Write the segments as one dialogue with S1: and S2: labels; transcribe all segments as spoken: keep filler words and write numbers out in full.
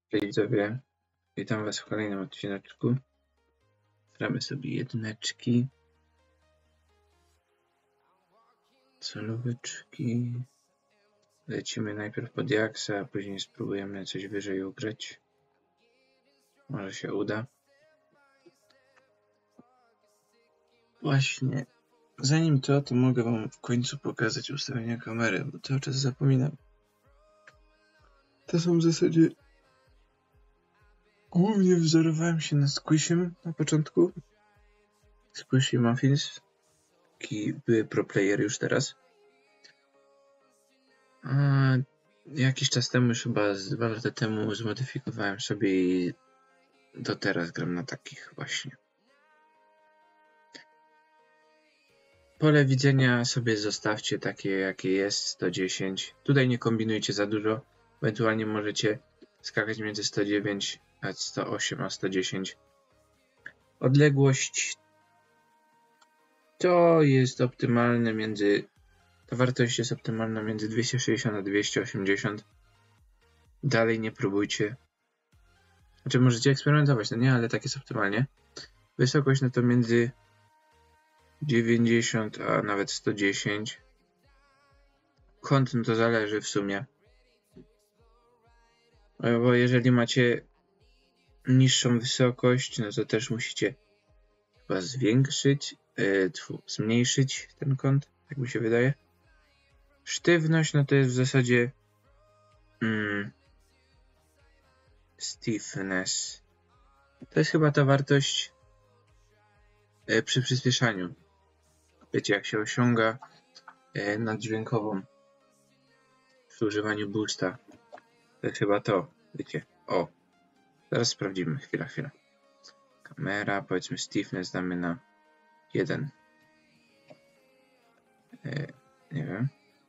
S1: Cześć widzowie, witam was w kolejnym odcineczku. Gramy sobie jedyneczki, solóweczki. Lecimy najpierw pod Jaksa, a później spróbujemy coś wyżej ugrać. Może się uda. Właśnie, zanim to, to mogę wam w końcu pokazać ustawienia kamery, bo cały czas zapominam. To są w zasadzie... Głównie wzorowałem się na Squishim na początku. Squishy Muffins, taki były pro player już teraz. A jakiś czas temu, już chyba z dwa lata temu, zmodyfikowałem sobie i do teraz gram na takich właśnie. Pole widzenia sobie zostawcie takie, jakie jest, sto dziesięć. Tutaj nie kombinujcie za dużo. Ewentualnie możecie skakać między sto dziewięć a sto osiem a sto dziesięć. Odległość to jest optymalne między... Ta wartość jest optymalna między dwieście sześćdziesiąt a dwieście osiemdziesiąt. Dalej nie próbujcie. Znaczy możecie eksperymentować, no nie, ale tak jest optymalnie. Wysokość no to między dziewięćdziesiąt a nawet sto dziesięć. Kąt no to zależy w sumie. Bo jeżeli macie niższą wysokość, no to też musicie chyba zwiększyć, yy, tfu, zmniejszyć ten kąt, tak mi się wydaje. Sztywność no to jest w zasadzie mm, stiffness. To jest chyba ta wartość yy, przy przyspieszaniu. Wiecie, jak się osiąga yy, naddźwiękową przy używaniu boosta. To jest chyba to, wiecie. O, zaraz sprawdzimy, chwila, chwila. Kamera, powiedzmy stiffness damy na jeden. Yy, nie wiem.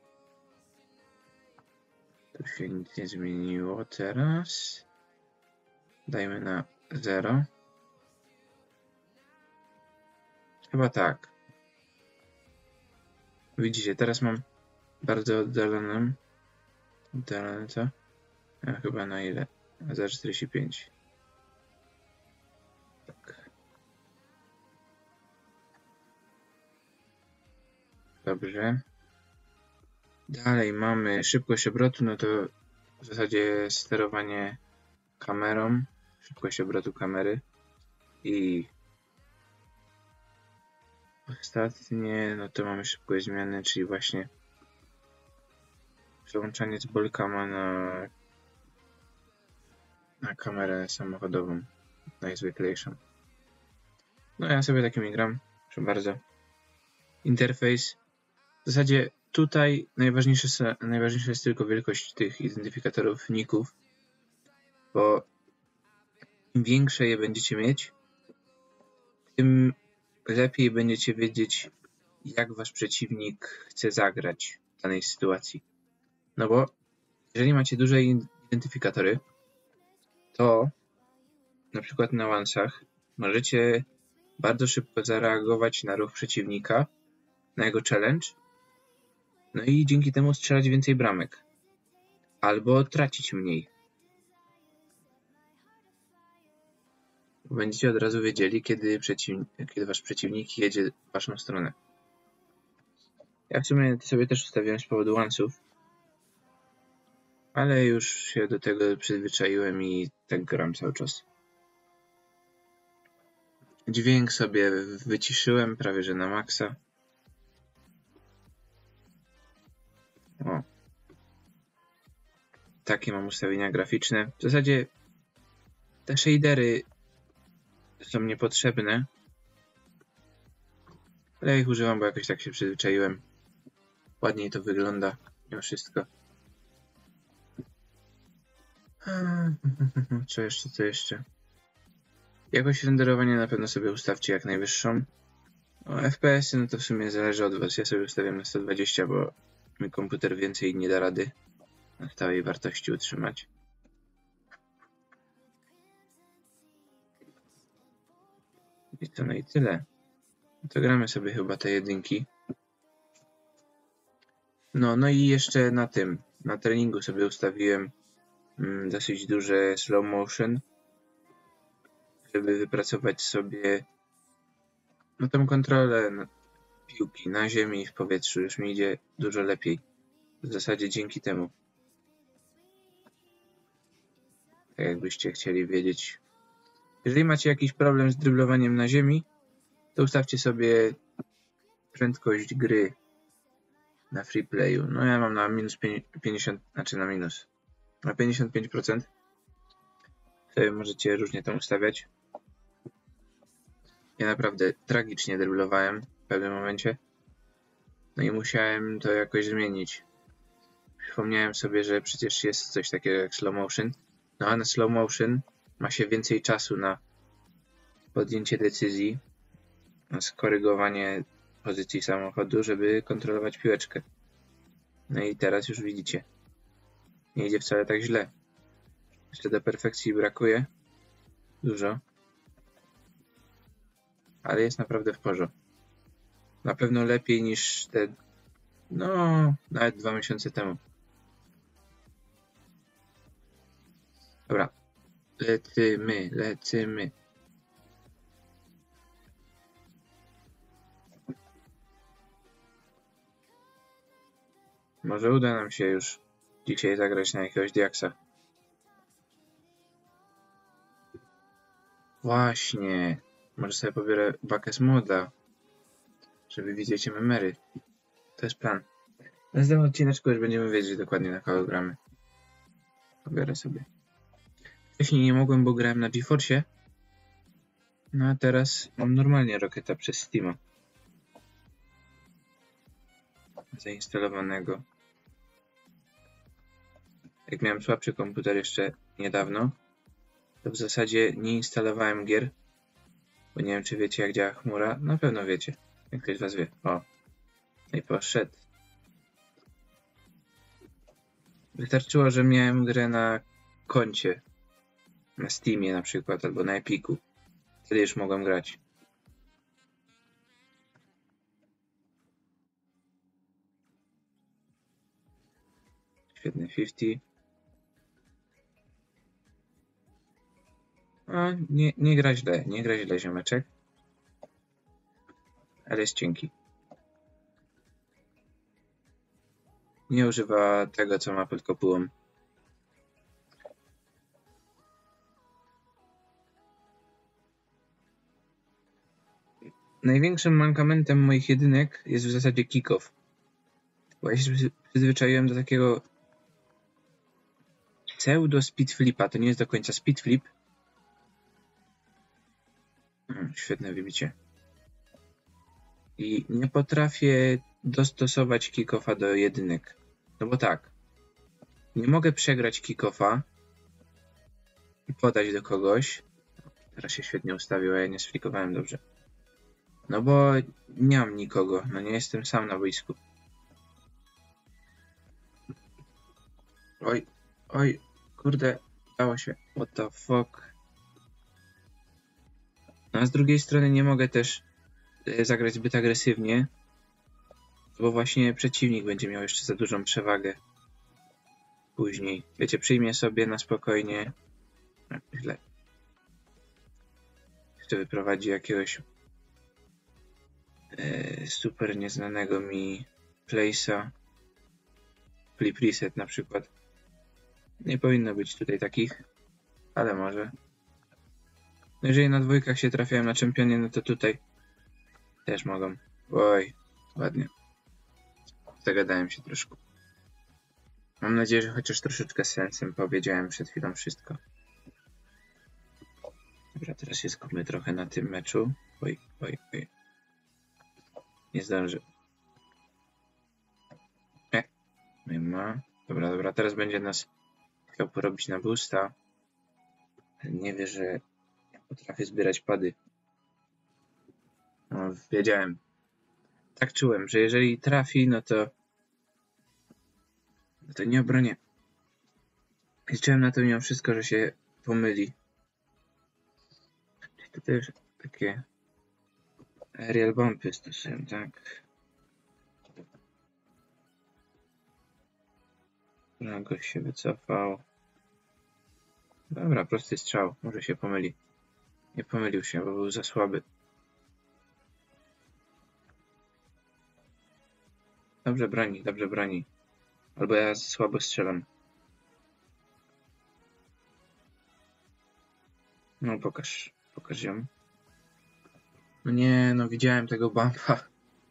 S1: Tu się nic nie zmieniło teraz. Dajmy na zero. Chyba tak. Widzicie, teraz mam bardzo oddaloną. Oddalone co? A chyba na ile? zero przecinek czterdzieści pięć. Tak. Dobrze. Dalej mamy szybkość obrotu, no to w zasadzie sterowanie kamerą, szybkość obrotu kamery i ostatnie, no to mamy szybkość zmiany, czyli właśnie przełączanie z Bolcama na, na kamerę samochodową, najzwyklejszą. No ja sobie takimi gram, proszę bardzo. Interfejs, w zasadzie tutaj najważniejsze, najważniejsza jest tylko wielkość tych identyfikatorów ników, bo im większe je będziecie mieć, tym lepiej będziecie wiedzieć, jak wasz przeciwnik chce zagrać w danej sytuacji. No bo jeżeli macie duże identyfikatory, to na przykład na lansach możecie bardzo szybko zareagować na ruch przeciwnika, na jego challenge, no i dzięki temu strzelać więcej bramek. Albo tracić mniej. Będziecie od razu wiedzieli, kiedy, przeciwnik, kiedy wasz przeciwnik jedzie w waszą stronę. Ja w sumie sobie też ustawiłem z powodu lansów, ale już się do tego przyzwyczaiłem i tak gram cały czas. Dźwięk sobie wyciszyłem prawie że na maksa. O. Takie mam ustawienia graficzne. W zasadzie te shadery są niepotrzebne, ale ja ich używam, bo jakoś tak się przyzwyczaiłem. Ładniej to wygląda mimo wszystko. Co jeszcze, co jeszcze? Jakość renderowania na pewno sobie ustawcie jak najwyższą. O, F P S-y no to w sumie zależy od was. Ja sobie ustawiam na sto dwadzieścia, bo mój komputer więcej nie da rady na stałej wartości utrzymać. I to no i tyle. To gramy sobie chyba te jedynki. No, no i jeszcze na tym, na treningu sobie ustawiłem mm, dosyć duże slow motion, żeby wypracować sobie no tą kontrolę no, piłki na ziemi i w powietrzu. Już mi idzie dużo lepiej. W zasadzie dzięki temu. Tak jakbyście chcieli wiedzieć. Jeżeli macie jakiś problem z dryblowaniem na ziemi, to ustawcie sobie prędkość gry na free playu. No ja mam na minus pięćdziesiąt, znaczy na minus. Na pięćdziesiąt pięć procent. Sobie możecie różnie tam ustawiać. Ja naprawdę tragicznie dryblowałem w pewnym momencie. No i musiałem to jakoś zmienić. Przypomniałem sobie, że przecież jest coś takiego jak slow motion. No a na slow motion ma się więcej czasu na podjęcie decyzji, na skorygowanie pozycji samochodu, żeby kontrolować piłeczkę. No i teraz już widzicie. Nie idzie wcale tak źle. Jeszcze do perfekcji brakuje. Dużo. Ale jest naprawdę w porządku. Na pewno lepiej niż te, no, nawet dwa miesiące temu. Dobra. Lecimy, lecimy. Może uda nam się już dzisiaj zagrać na jakiegoś diaksa. Właśnie. Może sobie pobiorę bakę z moda, żeby widzieć memery. To jest plan. W następnym odcineczku już będziemy wiedzieć dokładnie, na kogo gramy. Pobiorę sobie. Wcześniej nie mogłem, bo grałem na GeForce. No a teraz mam normalnie Rocketa przez Steama zainstalowanego. Jak miałem słabszy komputer jeszcze niedawno, to w zasadzie nie instalowałem gier, bo nie wiem, czy wiecie, jak działa chmura. Na pewno wiecie. Jak ktoś z was wie. O. No i poszedł. Wystarczyło, że miałem grę na koncie. Na Steamie na przykład, albo na Epiku. Wtedy już mogłem grać. Świetny pięćdziesiąt. O, nie, nie gra źle, nie gra źle, ziomeczek. Ale jest cienki. Nie używa tego, co ma pod kopułą. Największym mankamentem moich jedynek jest w zasadzie kick-off. Bo ja się przyzwyczaiłem do takiego pseudo speed flipa. To nie jest do końca speed flip. Hmm, świetne wybicie. I nie potrafię dostosować kick-offa do jedynek. No bo tak. Nie mogę przegrać kick-offa i podać do kogoś. Teraz się świetnie ustawił, a ja nie sflikowałem dobrze. No bo nie mam nikogo. No nie jestem sam na boisku. Oj, oj, kurde, dało się. What the fuck. No a z drugiej strony nie mogę też zagrać zbyt agresywnie, bo właśnie przeciwnik będzie miał jeszcze za dużą przewagę później. Wiecie, przyjmie sobie na spokojnie. No, źle. Jeszcze wyprowadzi jakiegoś e, super nieznanego mi place'a. Flip reset na przykład. Nie powinno być tutaj takich, ale może. No jeżeli na dwójkach się trafiałem na czempionie, no to tutaj też mogą. Oj, ładnie. Zagadałem się troszkę. Mam nadzieję, że chociaż troszeczkę z sensem powiedziałem przed chwilą wszystko. Dobra, teraz się skupmy trochę na tym meczu. Oj, oj, oj. Nie zdążę. Nie, nie ma. Dobra, dobra, teraz będzie nas chciał porobić na boosta. Ale nie wie, że potrafię zbierać pady. No, wiedziałem. Tak czułem, że jeżeli trafi, no to no to nie obronię. Liczyłem na to mimo wszystko, że się pomyli. Czyli tutaj już takie aerial bumpy stosują, tak? Gość się wycofał. Dobra, prosty strzał. Może się pomyli. Nie pomylił się, bo był za słaby. Dobrze broni, dobrze broni. Albo ja słabo strzelam. No pokaż, pokaż ją. No nie, no widziałem tego bumpa.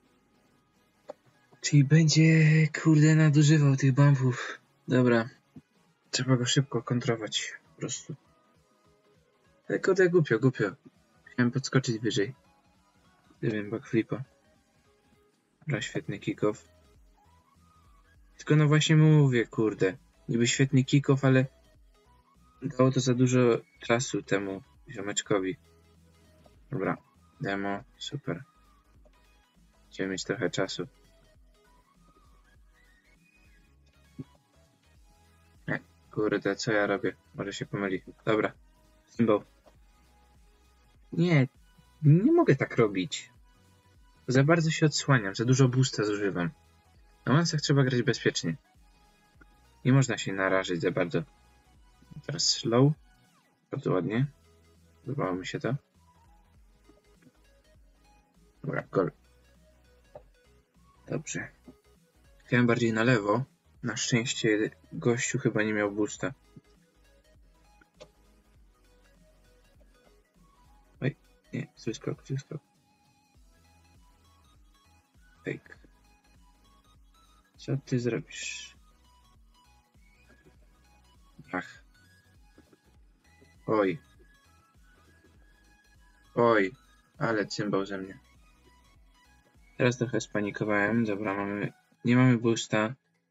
S1: Czyli będzie, kurde, nadużywał tych bumpów. Dobra. Trzeba go szybko kontrować, po prostu. Ale kurde, głupio, głupio. Chciałem podskoczyć wyżej. Nie wiem, backflipa. Dobra, świetny kick-off. Tylko no właśnie mówię, kurde. Niby świetny kick-off, ale dało to za dużo czasu temu ziomeczkowi. Dobra, demo, super. Chciałem mieć trochę czasu. Nie, kurde, co ja robię? Może się pomyli. Dobra, symbol. Nie, nie mogę tak robić. Za bardzo się odsłaniam, za dużo boosta zużywam. Na mansach trzeba grać bezpiecznie. Nie można się narażyć za bardzo. Teraz slow. Bardzo ładnie. Podobało mi się to. Dobra, gol. Dobrze. Chciałem bardziej na lewo. Na szczęście gościu chyba nie miał boosta. Oj, nie, zły skok, zły skok. Fake. Co ty zrobisz? Ach. Oj. Oj, ale cymbał ze mnie. Teraz trochę spanikowałem. Dobra, mamy... Nie mamy boosta.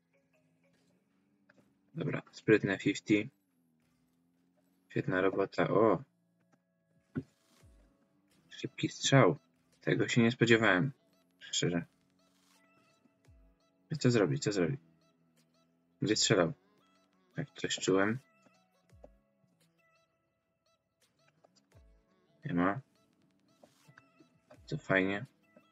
S1: Dobra, sprytne pięćdziesiąt. Świetna robota. O! Szybki strzał. Tego się nie spodziewałem. Szczerze. Co zrobić? Co zrobić? Gdzie strzelał? Tak, coś czułem. Nie ma. To fajnie.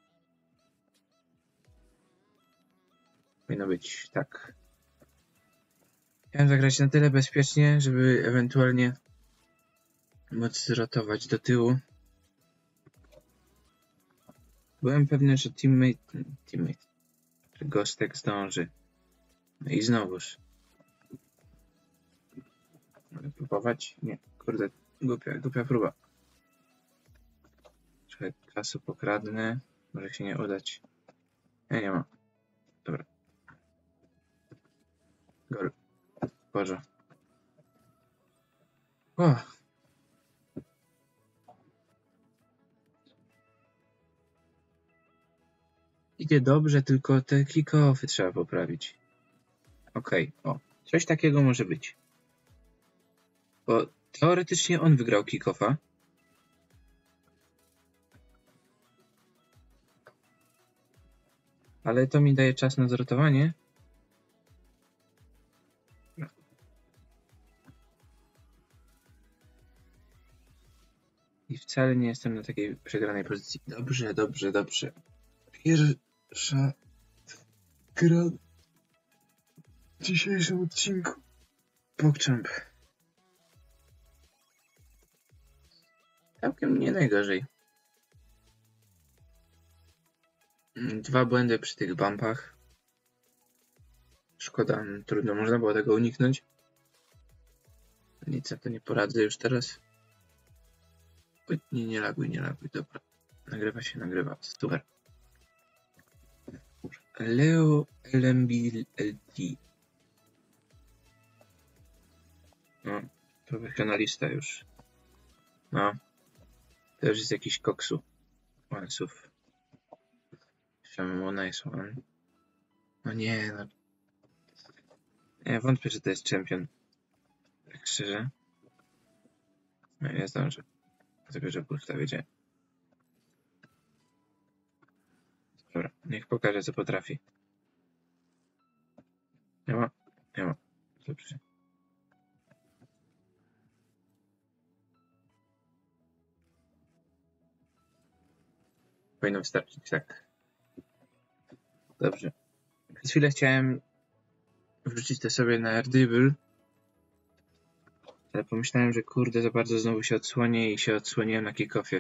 S1: Powinno być tak. Chciałem zagrać na tyle bezpiecznie, żeby ewentualnie móc zrotować do tyłu. Byłem pewny, że teammate, teammate, że Gostek zdąży. No i znowuż. Mogę próbować? Nie, kurde, głupia, głupia próba. Trochę czasu pokradnę. Może się nie udać. Nie, nie ma. Dobra. Gol. Boże. O! Idzie dobrze, tylko te kick-offy trzeba poprawić. Okej, okay. O. Coś takiego może być. Bo teoretycznie on wygrał kick-offa. Ale to mi daje czas na zrotowanie. No. I wcale nie jestem na takiej przegranej pozycji. Dobrze, dobrze, dobrze. Pierwsza gra w dzisiejszym odcinku. PogChamp. Całkiem nie najgorzej. Dwa błędy przy tych bumpach. Szkoda, trudno, można było tego uniknąć. Nic na to nie poradzę już teraz. Oj, nie, nie laguj, nie laguj, dobra. Nagrywa się, nagrywa, super. Leo L M B L T. No, profesjonalista już. No, to już jest jakiś koksu. Łańców. Czemu nice one. No nie, no. Ja wątpię, że to jest czempion. Tak szczerze. No nie zdążę. Dlatego, że pusta wiedziałem. Dobra, niech pokaże, co potrafi. Nie ma? Nie ma. Dobrze. Powinno wystarczyć, tak. Dobrze. Przez chwilę chciałem wrzucić to sobie na Erdibble. Ale pomyślałem, że kurde, za bardzo znowu się odsłonię i się odsłoniłem na kick-offie.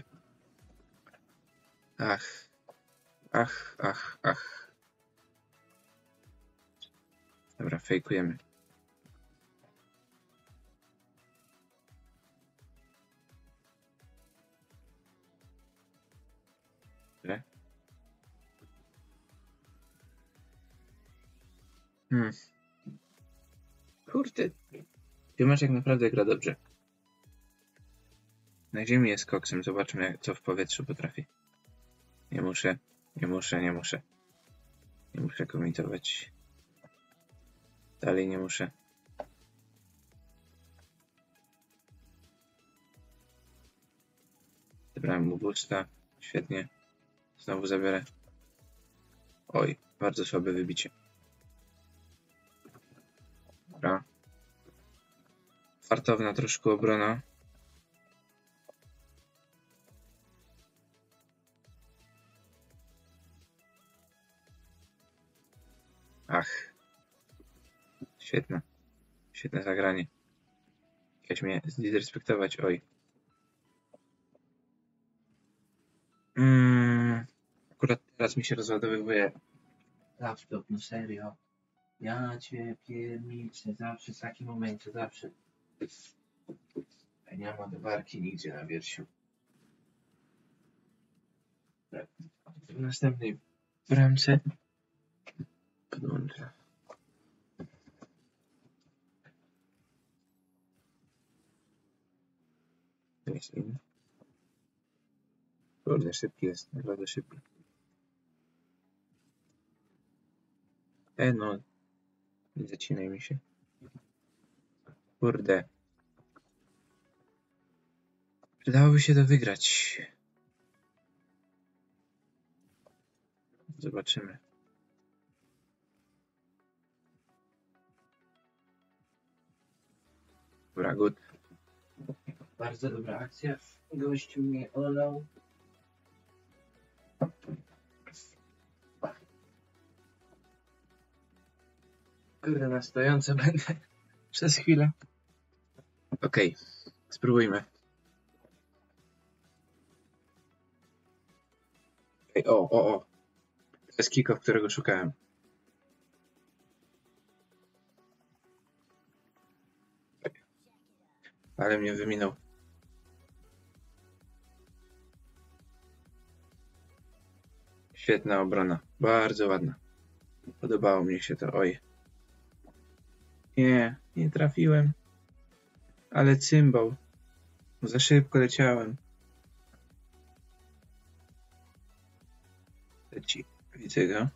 S1: Ach. Ach, ach, ach. Dobra, fejkujemy. Dobrze. Hmm. Kurde. Piłeczek naprawdę gra dobrze. Na ziemi jest koksem. Zobaczmy, jak, co w powietrzu potrafi. Nie muszę, nie muszę, nie muszę. Nie muszę komitować. Dalej nie muszę. Zebrałem mu boosta. Świetnie. Znowu zabiorę. Oj, bardzo słabe wybicie. Dobra. Fartowna troszkę obrona. Ach. Świetne. Świetne zagranie. Chciałeś mnie zderespektować. Oj. Mm, akurat teraz mi się rozładowywuje laptop, no serio. Ja cię pierniczę, zawsze w takim momencie, zawsze. Ja nie mam ładowarki nigdzie na wierzchu. W następnej bramce podłączę. To jest in. Kurde, szybki jest, naprawdę szybki. E no, nie zacinaj mi się. Kurde. Przydałoby się to wygrać. Zobaczymy. Dobra, good. Bardzo dobra akcja. Gościu mnie olał. Kurde, na stojąco będę przez chwilę. Okej, okay. Spróbujmy. Okay. O, o, o. To jest kick-off, którego szukałem. Ale mnie wyminął. Świetna obrona. Bardzo ładna. Podobało mi się to. Oj. Nie, nie trafiłem. Ale cymbał. Za szybko leciałem. Leci. Widzę go.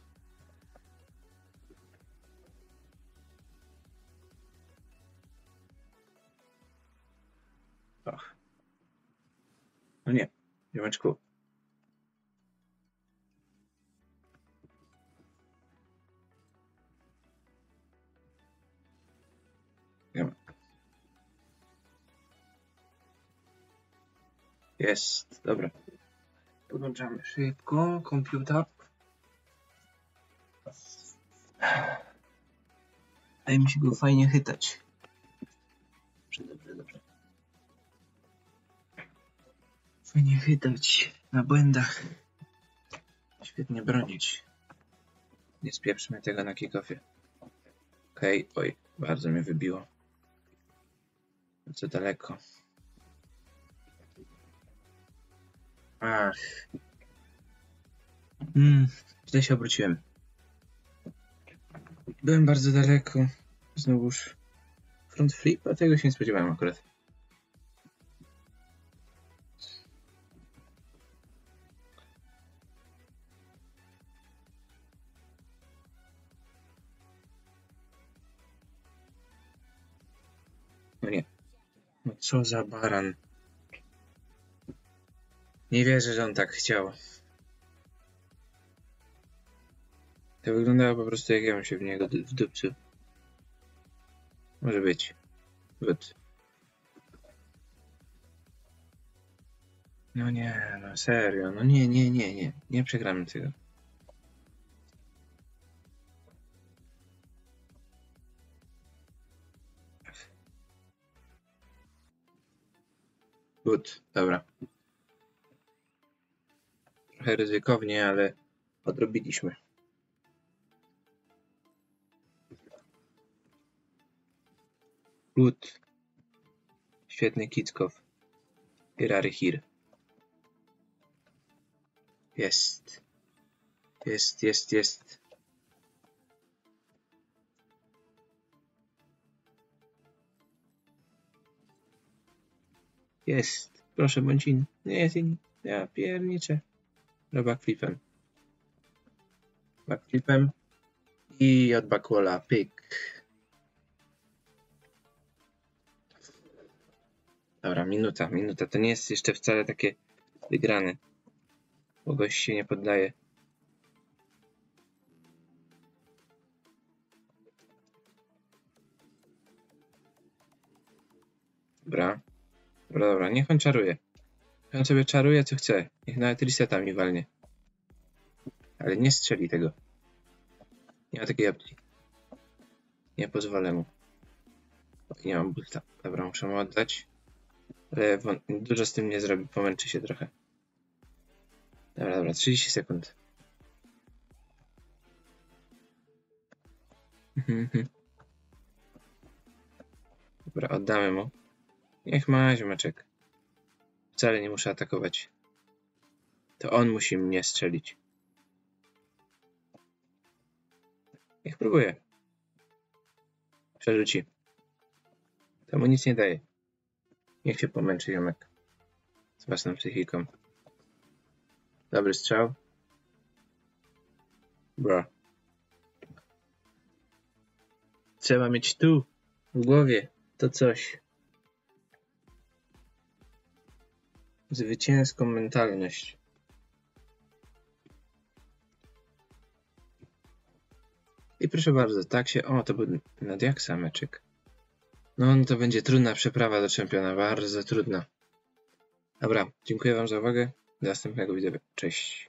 S1: Och. No nie. Ziomeczku. Jest. Dobra. Podłączamy szybko. Komputer. Daje mi się go fajnie chytać. Dobrze, dobrze, dobrze. Fajnie chytać na błędach. Świetnie bronić. Nie spieprzmy tego na kick-offie. Okej, okay. Oj, bardzo mnie wybiło. Co daleko. Ach. Hmm, źle się obróciłem. Byłem bardzo daleko. Znowuż front flip, a tego się nie spodziewałem akurat. No nie. No co za baran. Nie wierzę, że on tak chciał. To wyglądało po prostu, jak ja bym się w niego wdupcył. Może być. Good. No nie, no serio. No nie, nie, nie, nie. Nie przegramy tego. Good, dobra. Trochę ryzykownie, ale odrobiliśmy. Good. Świetny Kickoff. Hirary Hir. Jest. Jest, jest, jest. Jest. Proszę bądź in. Nie jest in. Ja pierniczę. No backflipem. Backflipem. I od backwalla. Pyk. Dobra, minuta, minuta. To nie jest jeszcze wcale takie wygrane. Bo gość się nie poddaje. Dobra. Dobra, dobra. Niech on czaruje. Niech on sobie czaruje co chce. Niech nawet reseta mi walnie. Ale nie strzeli tego. Nie ma takiej opcji. Nie pozwolę mu. Nie mam bulta. Dobra, muszę mu oddać. Ale dużo z tym nie zrobi. Pomęczy się trochę. Dobra, dobra. trzydzieści sekund. Dobra, oddamy mu. Niech ma ziomeczek. Wcale nie muszę atakować. To on musi mnie strzelić. Niech próbuje. Przerzuci. To mu nic nie daje. Niech się pomęczy ziomek. Z własną psychiką. Dobry strzał. Bro. Trzeba mieć tu, w głowie, to coś. Zwycięską mentalność. I proszę bardzo, tak się... O, to był na diaksa meczek. No, no to będzie trudna przeprawa do czempiona, bardzo trudna. Dobra, dziękuję wam za uwagę. Do następnego wideo. Cześć.